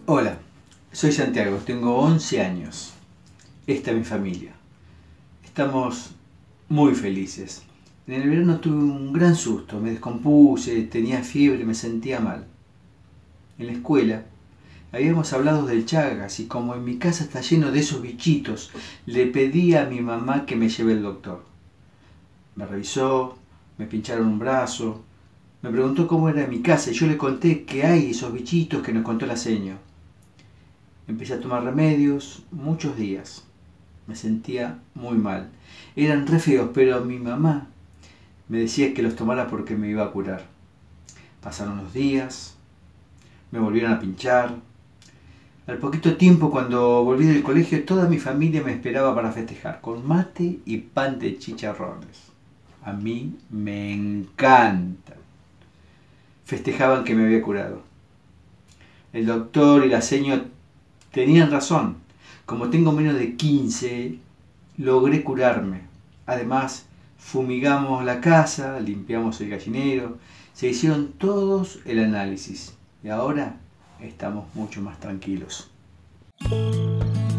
Hola, soy Santiago, tengo 11 años. Esta es mi familia. Estamos muy felices. En el verano tuve un gran susto, me descompuse, tenía fiebre, me sentía mal. En la escuela habíamos hablado del Chagas y como en mi casa está lleno de esos bichitos, le pedí a mi mamá que me lleve al doctor. Me revisó, me pincharon un brazo, me preguntó cómo era mi casa y yo le conté que hay esos bichitos que nos contó la seño. Empecé a tomar remedios muchos días. Me sentía muy mal. Eran re feos, pero mi mamá me decía que los tomara porque me iba a curar. Pasaron los días, me volvieron a pinchar. Al poquito tiempo, cuando volví del colegio, toda mi familia me esperaba para festejar, con mate y pan de chicharrones. A mí me encantan. Festejaban que me había curado. El doctor y la señora tenían razón. Como tengo menos de 15, logré curarme. Además, fumigamos la casa, limpiamos el gallinero, se hicieron todos el análisis y ahora estamos mucho más tranquilos.